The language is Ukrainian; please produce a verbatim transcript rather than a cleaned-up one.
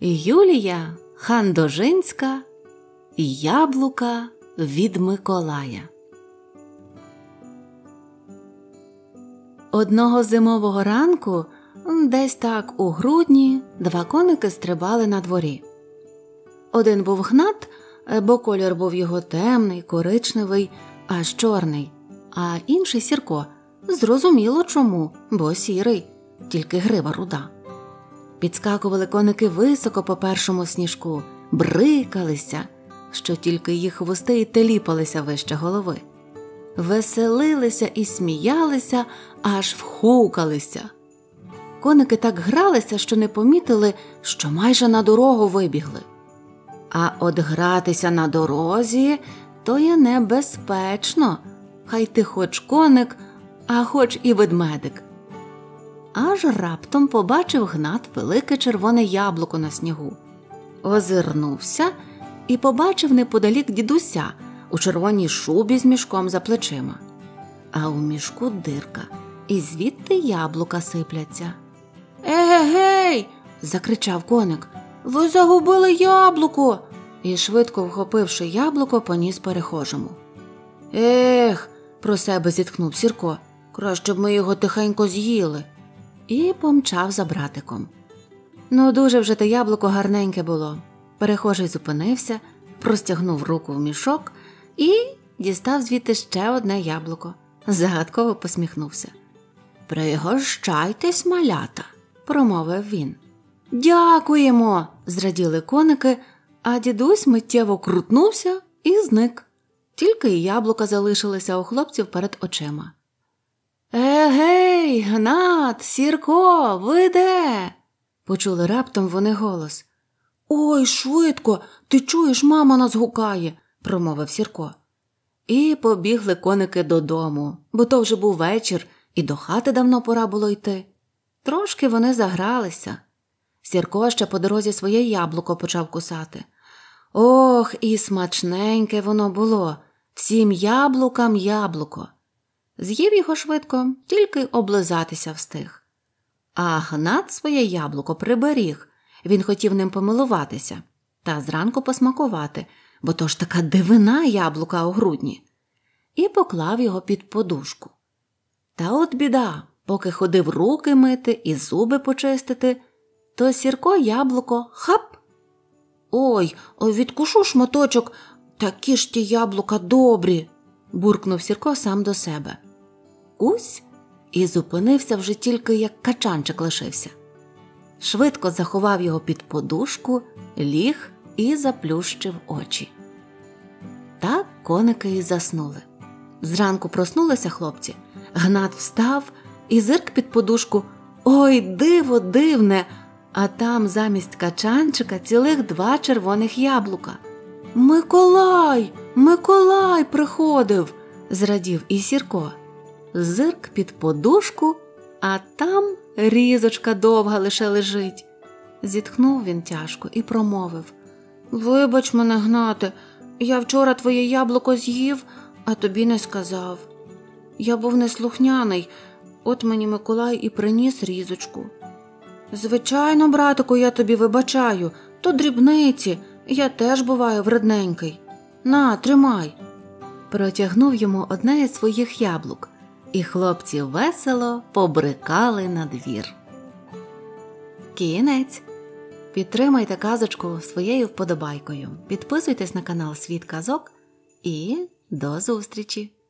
Юлія Хандожинська «Яблука від Миколая». Одного зимового ранку, десь так у грудні, два коники стрибали на дворі. Один був Гнат, бо колір був його темний, коричневий, аж чорний, а інший Сірко. Зрозуміло чому, бо сірий, тільки грива руда. Підскакували коники високо по першому сніжку, брикалися, що тільки їх хвости й теліпалися вище голови. Веселилися і сміялися, аж вхукалися. Коники так гралися, що не помітили, що майже на дорогу вибігли. А от гратися на дорозі – то є небезпечно, хай ти хоч коник, а хоч і ведмедик. Аж раптом побачив Гнат велике червоне яблуко на снігу. Озирнувся і побачив неподалік дідуся у червоній шубі з мішком за плечима. А у мішку дирка, і звідти яблука сипляться. «Еге-гей!» – закричав коник. «Ви загубили яблуко!» І швидко вхопивши яблуко, поніс перехожому. «Ех!» – про себе зітхнув Сірко. «Краще б ми його тихенько з'їли!» І помчав за братиком. Ну, дуже вже те яблуко гарненьке було. Перехожий зупинився, простягнув руку в мішок і дістав звідти ще одне яблуко. Загадково посміхнувся. «Пригощайтесь, малята!» – промовив він. «Дякуємо!» – зраділи коники, а дідусь миттєво крутнувся і зник. Тільки й яблука залишилися у хлопців перед очима. «Егей, Гнат, Сірко, ви де?» – почули раптом вони голос. «Ой, швидко, ти чуєш, мама нас гукає!» – промовив Сірко. І побігли коники додому, бо то вже був вечір, і до хати давно пора було йти. Трошки вони загралися. Сірко ще по дорозі своє яблуко почав кусати. Ох, і смачненьке воно було, всім яблукам яблуко. З'їв його швидко, тільки облизатися встиг. А Гнат своє яблуко приберіг, він хотів ним помилуватися та зранку посмакувати, бо то ж така дивина яблука у грудні. І поклав його під подушку. Та от біда, поки ходив руки мити і зуби почистити, то Сірко яблуко хап! «Ой, відкушу шматочок, такі ж ті яблука добрі!» – буркнув Сірко сам до себе. Кусь і зупинився вже тільки, як качанчик лишився. Швидко заховав його під подушку, ліг і заплющив очі. Так коники і заснули. Зранку проснулися хлопці. Гнат встав і зирк під подушку. Ой, диво дивне! А там замість качанчика цілих два червоних яблука. «Миколай! Миколай приходив!» – зрадів і Сірко. Зирк під подушку, а там різочка довга лише лежить. Зітхнув він тяжко і промовив. «Вибач мене, Гнате, я вчора твоє яблуко з'їв, а тобі не сказав. Я був неслухняний, от мені Миколай і приніс різочку». «Звичайно, братику, я тобі вибачаю, то дрібниці, я теж буваю вредненький. На, тримай». Протягнув йому одне із своїх яблук, і хлопці весело побрикали на двір. Кінець. Підтримайте казочку своєю вподобайкою. Підписуйтесь на канал Світ казок і до зустрічі!